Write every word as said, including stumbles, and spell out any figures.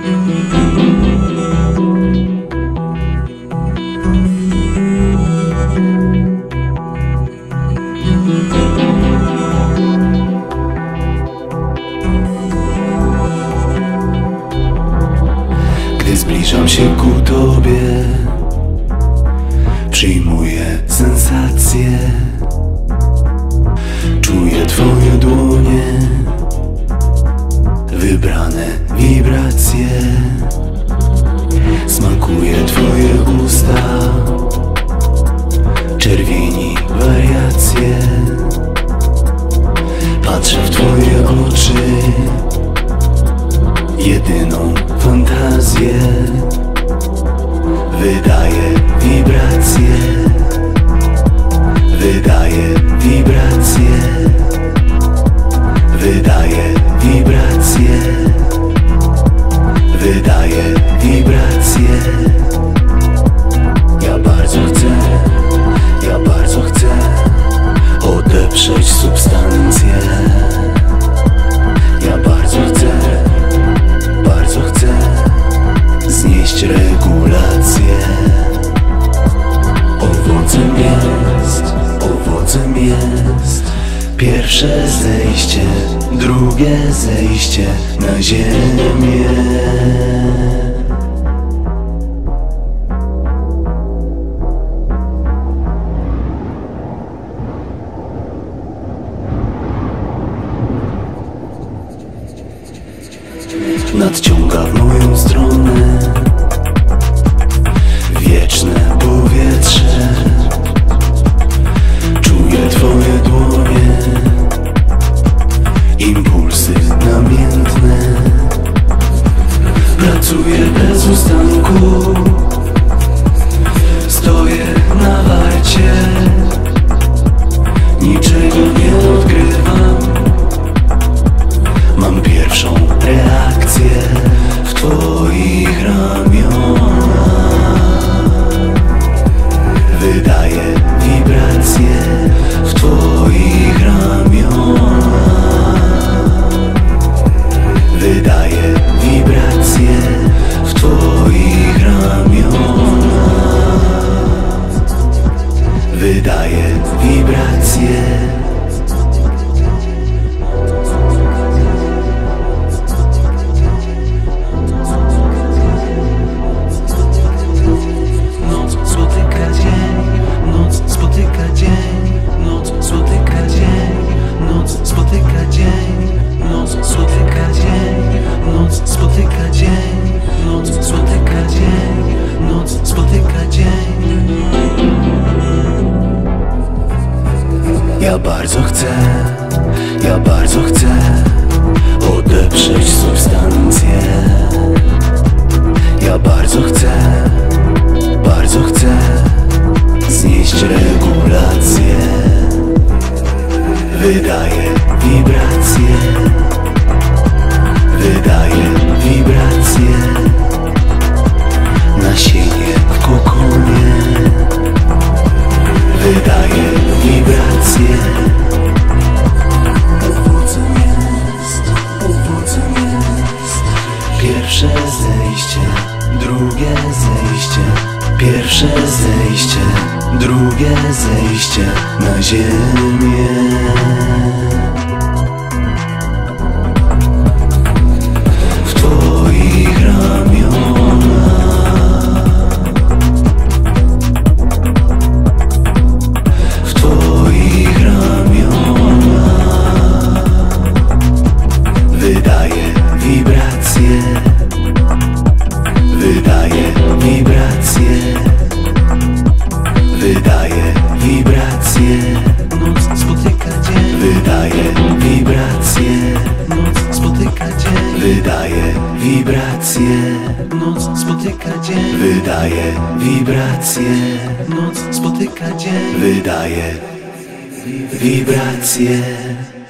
Gdy zbliżam się ku Tobie, przyjmuję sensacje, czuję Twoje dłonie, wybrane wibracje. Smakuje Twoje usta, czerwieni wariacje. Patrzę w Twoje oczy, jedyną fantazję. Wydaje wibracje, wydaje wibracje, wydaje wibracje, wydaje wibracje. Ja bardzo chcę, ja bardzo chcę odeprzeć substancje. Ja bardzo chcę, bardzo chcę znieść regulacje. Owocem jest, owocem jest pierwsze zejście, drugie zejście na ziemię. Nadciąga w moją stronę wieczne powietrze. Czuję Twoje dłonie, impulsy namiętne. Pracuję bez ustanku, stoję na warcie. Niczego nie odkrywam, mam pierwszą reakcję w Twoich ramionach. Wydaje wibracje w Twoich ramionach. Wydaje wibracje w Twoich ramionach. Wydaje wibracje. Ja bardzo chcę, ja bardzo chcę odeprzeć substancje. Ja bardzo chcę, bardzo chcę znieść regulacje. Wydaje wibracje, wydaje wibracje. Nasienie w kokonie. Wydaje wibracje. Owocem jest, owocem jest pierwsze zejście, drugie zejście. Pierwsze zejście, drugie zejście na ziemię. W Twoich ramionach. Wydaje wibracje, wydaje wibracje, wydaje wibracje. Noc spotyka dzień, wydaje wibracje. Noc spotyka dzień, wydaje wibracje. Noc spotyka dzień, wydaje wibracje. Noc spotyka dzień, wydaje wibracje.